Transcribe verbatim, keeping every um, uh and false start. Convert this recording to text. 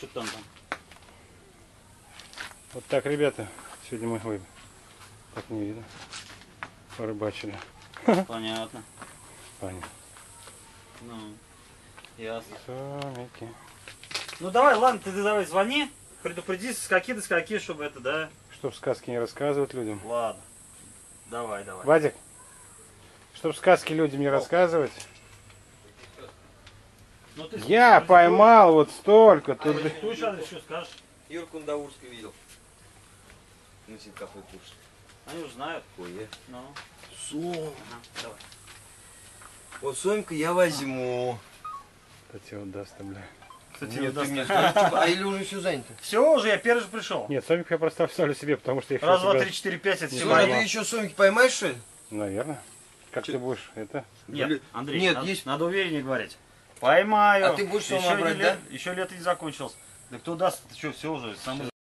Что там там? Вот так, ребята, сегодня мы, ой, так не видно, порыбачили. Понятно. Понятно. Ну, ясно. Сомики. Ну давай, ладно, ты давай звони, предупреди, с какие до скольки, чтобы это, да? Чтоб сказки не рассказывать людям. Ладно. Давай, давай. Вадик, чтоб сказки людям не рассказывать. Ну, ты Я поймал вот столько. Тут... Продиктуешь адрес, что скажешь? Юрку на Даурской видел. На синкафе кушать. Они уже знают. Ой, Ну. Сом. Ага, давай. Вот Сомка я возьму. Кстати, вот даст, бля. Кстати, Нет, не ты мне даст. скажи, типа, а или уже все занято? Все уже, я первый же пришел. Нет, сомик я просто оставлю себе, потому что я Раз, два, себя- три, четыре, пять, это все Слушай, а ты мои. еще Сомки поймаешь, что ли? Наверное. Как Чё? ты будешь это? Нет, Блин. Андрей, Нет, надо, есть- надо увереннее говорить. Поймаю. А ты будешь еще сама не брать, лет- да? Еще лето не закончилось. Да кто даст, ты что, все уже, сам